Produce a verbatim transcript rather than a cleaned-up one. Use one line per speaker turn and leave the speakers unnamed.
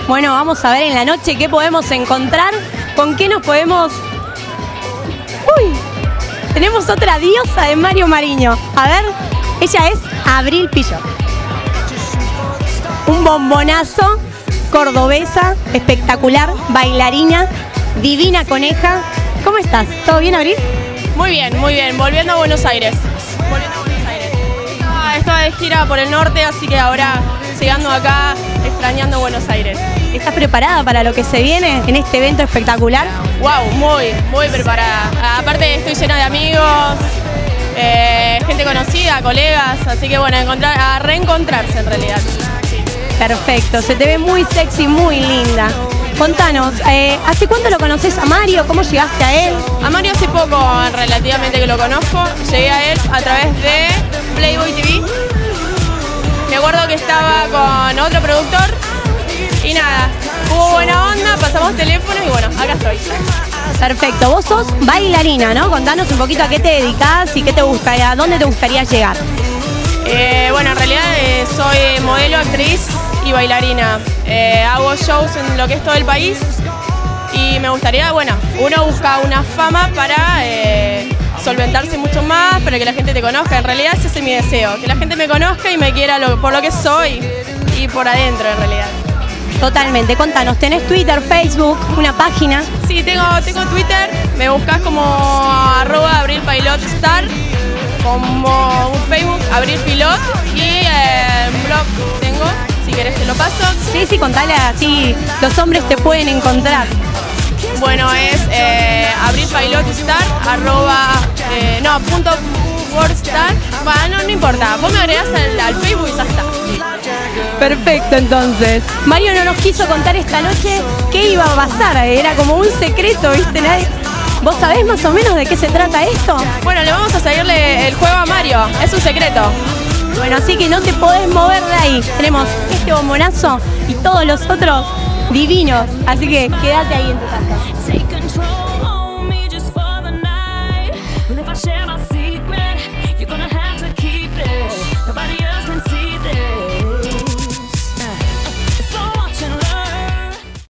Bueno, vamos a ver en la noche qué podemos encontrar, con qué nos podemos... ¡Uy! Tenemos otra diosa de Mario Mariño. A ver, ella es Abril Pilot. Un bombonazo, cordobesa, espectacular, bailarina, divina coneja. ¿Cómo estás? ¿Todo bien, Abril?
Muy bien, muy bien. Volviendo a Buenos Aires. Volviendo a Buenos Aires. Ah, estaba de gira por el norte, así que ahora llegando acá, extrañando Buenos Aires.
¿Estás preparada para lo que se viene en este evento espectacular?
Wow, muy, muy preparada. Aparte estoy llena de amigos, eh, gente conocida, colegas, así que bueno, encontrar, a reencontrarse en realidad. Sí.
Perfecto, se te ve muy sexy, muy linda. Contanos, eh, ¿hace cuánto lo conoces a Mario? ¿Cómo llegaste a él?
A Mario hace poco, relativamente, que lo conozco. Llegué a él a través de Playboy T V. Me acuerdo que estaba con otro productor y nada, hubo buena onda, pasamos teléfonos y bueno, acá estoy.
Perfecto, vos sos bailarina, ¿no? Contanos un poquito a qué te dedicás y qué te gustaría, a dónde te gustaría llegar.
Eh, bueno, en realidad eh, soy modelo, actriz y bailarina. Eh, hago shows en lo que es todo el país y me gustaría, bueno, uno busca una fama para eh, solventarse mucho más, para que la gente te conozca. En realidad ese es mi deseo, que la gente me conozca y me quiera lo, por lo que soy y por adentro en realidad.
Totalmente, contanos, ¿tenés Twitter, Facebook, una página?
Sí, tengo, tengo Twitter, me buscas como arroba Abril Pilot Star, como un Facebook, Abril Pilot, y eh, un blog tengo, si querés te lo paso.
Sí, sí, contale así, los hombres te pueden encontrar.
Bueno, es eh, Abril Pilot Star, arroba, eh, no, punto Wordstar, bueno, no, no importa, vos me agregás al, al Facebook y ya está.
Perfecto, entonces. Mario no nos quiso contar esta noche qué iba a pasar, era como un secreto, ¿viste? Nadie... ¿Vos sabés más o menos de qué se trata esto?
Bueno, le vamos a seguirle el juego a Mario, es un secreto.
Bueno, así que no te podés mover de ahí. Tenemos este bombonazo y todos los otros divinos, así que quédate ahí en tu casa.